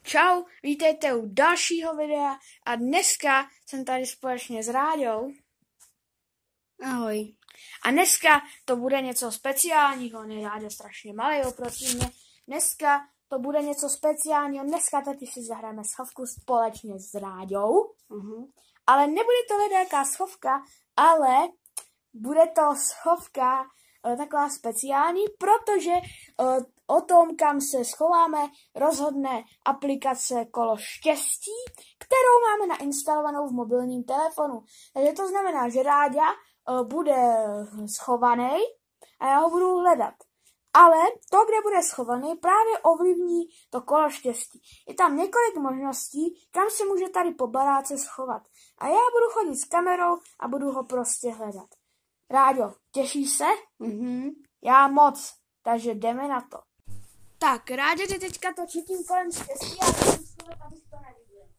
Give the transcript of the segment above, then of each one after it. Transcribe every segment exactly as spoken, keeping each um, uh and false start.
Čau, vítejte u dalšího videa a dneska jsem tady společně s Ráďou. Ahoj. A dneska to bude něco speciálního, on je Ráďa strašně malý oproti mě. Dneska to bude něco speciálního, dneska tady si zahrajeme schovku společně s Ráďou. Uh-huh. Ale nebude to nějaká schovka, ale bude to schovka uh, taková speciální, protože uh, o tom, kam se schováme, rozhodne aplikace Kolo štěstí, kterou máme nainstalovanou v mobilním telefonu. Takže to znamená, že Ráďa uh, bude schovaný a já ho budu hledat. Ale to, kde bude schovaný, právě ovlivní to kolo štěstí. Je tam několik možností, kam se může tady po baráce schovat. A já budu chodit s kamerou a budu ho prostě hledat. Ráďo, těšíš se? Mhm. Já moc, takže jdeme na to. Tak, Ráďo jde teďka točit tím kolem štěstí a já budu schovat, abych to neviděl.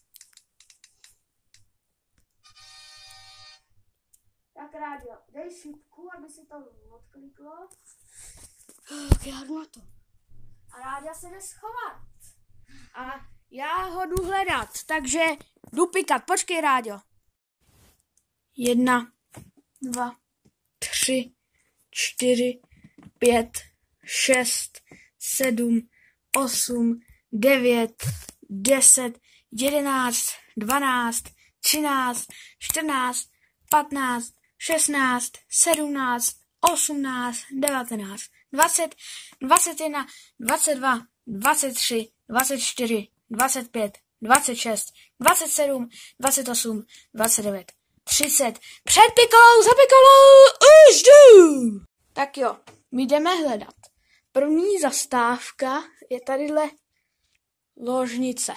Tak Ráďo, dej šipku, aby si to odkliklo. Tak já jdu na to. A Ráďa se jde schovat. A já ho jdu hledat, takže jdu pikat. Počkej, Ráďo. Jedna, dva, tři, čtyři, pět, šest, sedm, osm, devět, deset, jedenáct, dvanáct, třináct, čtrnáct, patnáct, šestnáct, sedmnáct, osmnáct, devatenáct, dvacet, dvacet jedna, dvacet dva, dvacet tři, dvacet čtyři, dvacet pět, dvacet šest, dvacet sedm, dvacet osm, dvacet devět, třicet. Před pikolou, za pikolou, už jdu! Tak jo, my jdeme hledat. První zastávka je tadyhle ložnice.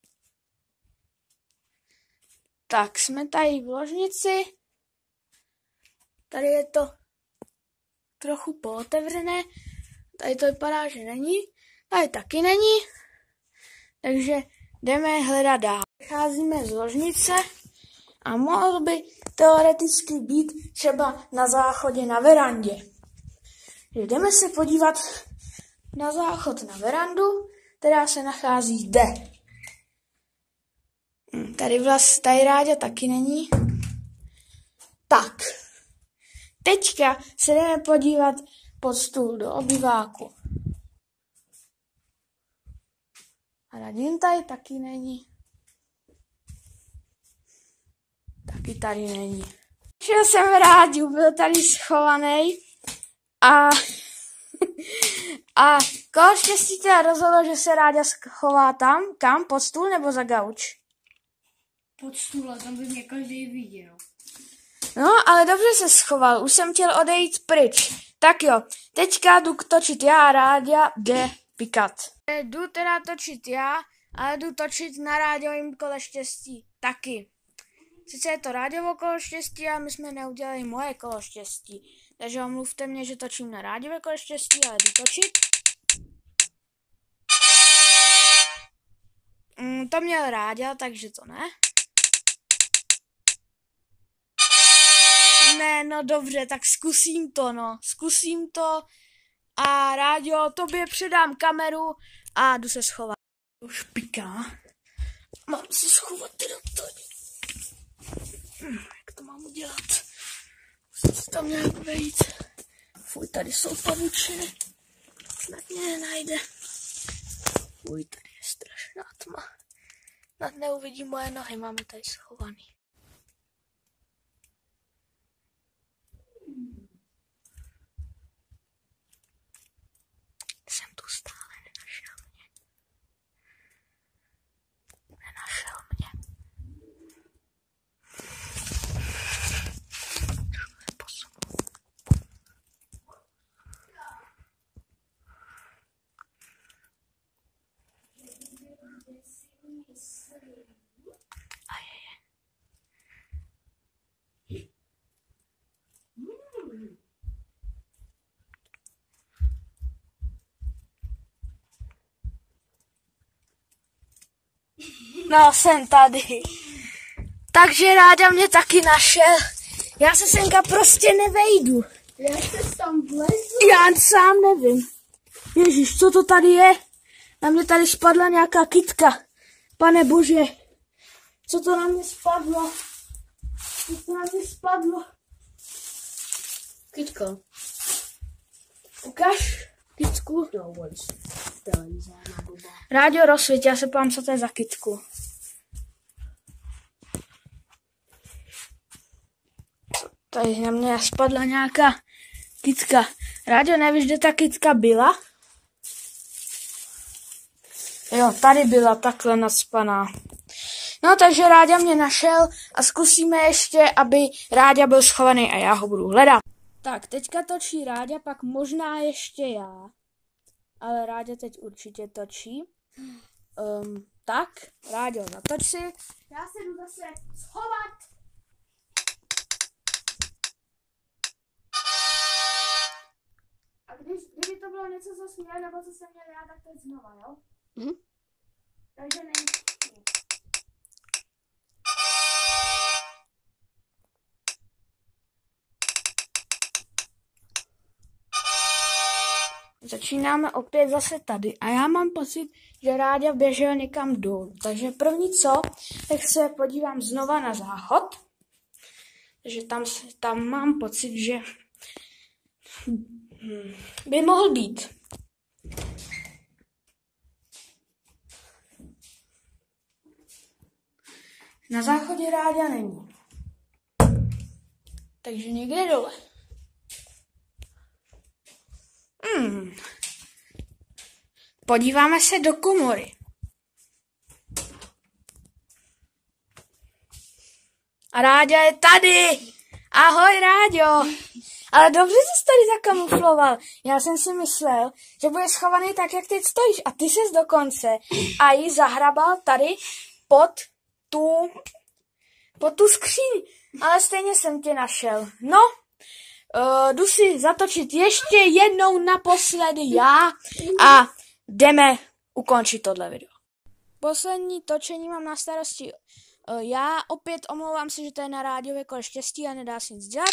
Tak, jsme tady v ložnici. Tady je to trochu pootevřené. Tady to vypadá, že není. Tady taky není. Takže jdeme hledat dál. Vycházíme z ložnice a mohl by teoreticky být třeba na záchodě na verandě. Jdeme se podívat na záchod na verandu, která se nachází zde. Tady vlastně tady Ráďa taky není. Tak. Teďka se jdeme podívat pod stůl do obyváku. A Radim tady taky není. Taky tady není. Šel jsem v Ráďu, byl tady schovaný a, a kolo štěstí teda rozhodlo, že se Ráďa schová tam, kam, pod stůl nebo za gauč? Pod stůl, tam by mě každý viděl. No, ale dobře se schoval, už jsem chtěl odejít pryč. Tak jo, teďka jdu točit já a Ráďa jde pikat. Jdu teda točit já, ale jdu točit na Ráďovým kole štěstí taky. Sice je to Ráďovo kolo štěstí, ale my jsme neudělali moje kolo štěstí. Takže omluvte mě, že točím na Ráďové kolo štěstí, ale jdu točit. Mm, to měl Ráďa, takže to ne. Ne, no dobře, tak zkusím to, no. Zkusím to a Ráďo, tobě předám kameru a jdu se schovat. Už piká. Mám se schovat teda tady. Hm, jak to mám udělat? Musím se tam nějak vejít. Fuj, tady jsou pavučiny. Snad mě nenajde. Fuj, tady je strašná tma. Snad neuvidí moje nohy, máme tady schovaný. Jsem tu stále, nenašel mě. Nenašel mě. Trošku se posunu. A je, je. No, jsem tady. Takže Ráďa mě taky našel. Já se semka prostě nevejdu. Já se tam vlezu. Já sám nevím. Ježíš, co to tady je? Na mě tady spadla nějaká kytka. Pane bože, co to na mě spadlo? Co to na mě spadlo? Kytko. Ukaž kytku. No, vůbec. Rádio rozsvěť, já se pám, co to je za kytku. Tady na mě spadla nějaká kytka. Rádio, nevíš, kde ta kytka byla? Jo, tady byla takhle nacpaná. No, takže Ráďa mě našel a zkusíme ještě, aby Ráďa byl schovaný a já ho budu hledat. Tak, teďka točí Ráďa, pak možná ještě já. Ale Ráďa teď určitě točí. Um, tak, Ráďo, natoč si. Já se jdu zase schovat. A když, kdyby to bylo něco, co jsem měl, nebo co jsem měl já, tak teď znova, jo? Mhm. Takže není. Začínáme opět zase tady a já mám pocit, že Ráďa běžel někam dolů. Takže první co, tak se podívám znova na záchod. Takže tam, tam mám pocit, že by mohl být. Na záchodě Ráďa není. Takže někde dole. Hmm. Podíváme se do komory. A Ráďa je tady. Ahoj, Ráďo. Ale dobře jsi tady zakamufloval. Já jsem si myslel, že budeš schovaný tak, jak teď stojíš. A ty ses dokonce a jí zahrabal tady pod tu, pod tu skříň. Ale stejně jsem tě našel. No, uh, jdu si zatočit ještě jednou naposledy já a jdeme ukončit tohle video. Poslední točení mám na starosti uh, já. Opět omlouvám se, že to je na Ráďově kole štěstí a nedá se nic dělat.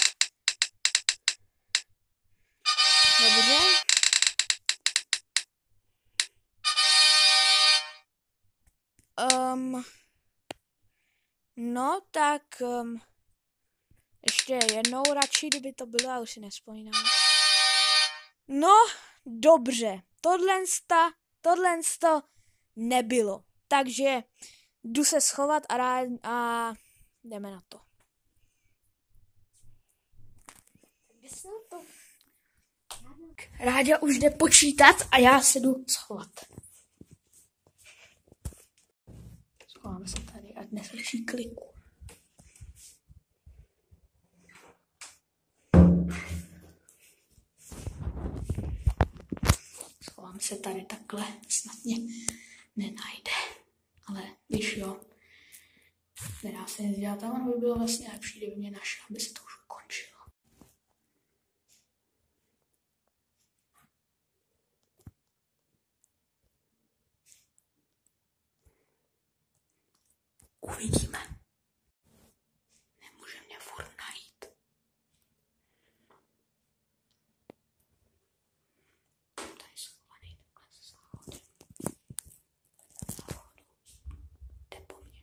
Dobře. Um, no, tak um, ještě jednou radši, kdyby to bylo, já už si nespomínám. No, dobře. Tohle sta, tohle sto nebylo. Takže jdu se schovat a, rá, a jdeme na to. Ráďa už jde počítat a já se jdu schovat. Schováme se tady, ať neslyší kliku. Schovám se tady takhle, snad mě nenajde. Ale když jo, nedá se nic dělat, a ono by bylo vlastně lepší, kdyby mě našel, aby se to už ukončilo. Uvidíme. Nemůže mě furt najít. Tady schovaný takhle z záchodu. Jde po mně.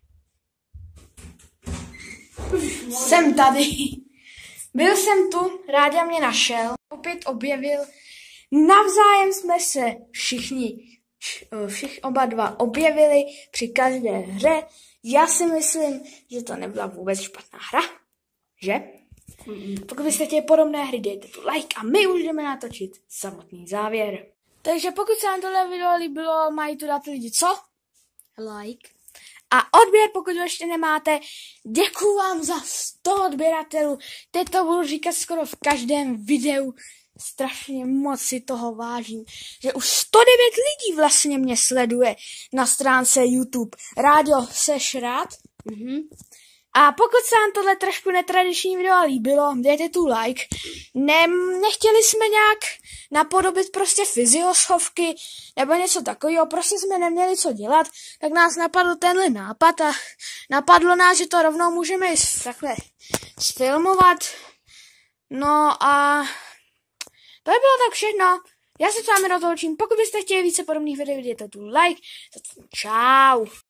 Jsem tady. Byl jsem tu, Ráďa mě našel. Opět objevil. Navzájem jsme se všichni, všichni oba dva objevili při každé hře. Já si myslím, že to nebyla vůbec špatná hra, že? Mm-mm. Pokud byste chtěli podobné hry, dejte tu like a my už jdeme natočit samotný závěr. Takže pokud se vám tohle video líbilo, mají tu dát lidi co? Like. A odběr, pokud ho ještě nemáte, děkuju vám za sto odběratelů. Teď to budu říkat skoro v každém videu. Strašně moc si toho vážím, že už sto devět lidí vlastně mě sleduje na stránce YouTube. Ráďo, seš rád? Mhm. A pokud se vám tohle trošku netradiční video líbilo, dejte tu like. Ne, nechtěli jsme nějak napodobit prostě fyzioschovky nebo něco takového, prostě jsme neměli co dělat, tak nás napadl tenhle nápad a napadlo nás, že to rovnou můžeme i takhle sfilmovat. No a to by bylo tak všechno. Já se s vámi rozloučím, pokud byste chtěli více podobných videí, dejte tu like. Čau.